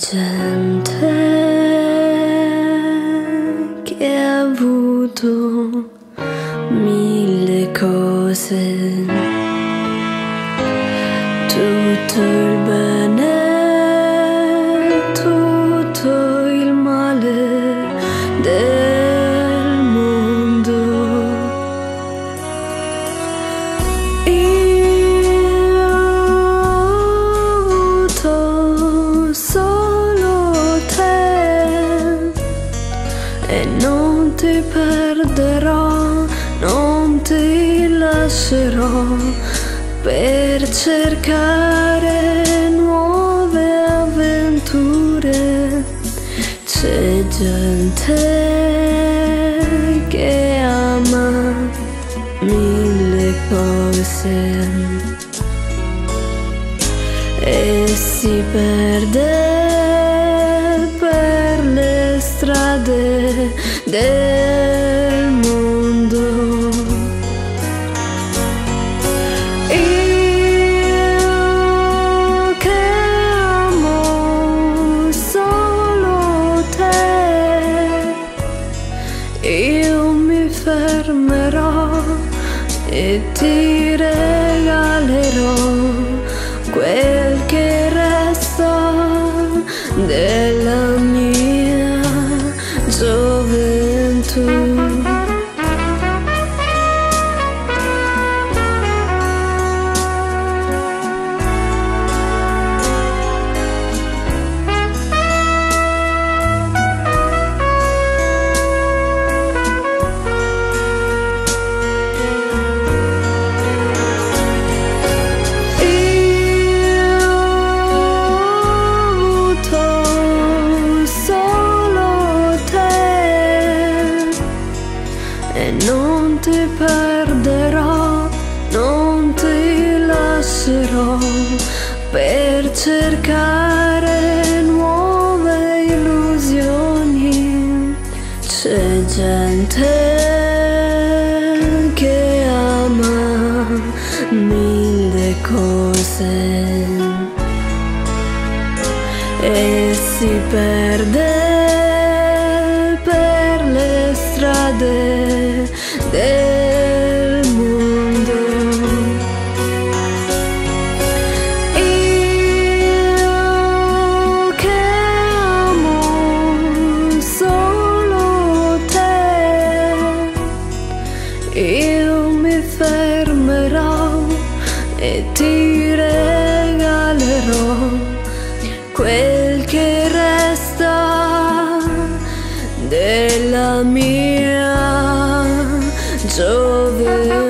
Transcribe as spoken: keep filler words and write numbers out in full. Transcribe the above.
gente che ha avuto mille cose, tutto il bene, tutto il male del mondo. Io ho avuto solo te e non ti perderò, non ti lascerò per cercare nuove avventure. C'è gente che ama mille cose e si perde per le strade del mondo. Io che amo solo te, io mi fermerò e ti regalerò quel che resta della mia gioventù. E non ti perderò, non ti lascerò per cercare nuove illusioni. C'è gente che ama mille cose e si perde per le strade del mondo. Io che amo solo te, io mi fermerò e ti regalerò quel che resta della mia gioventù.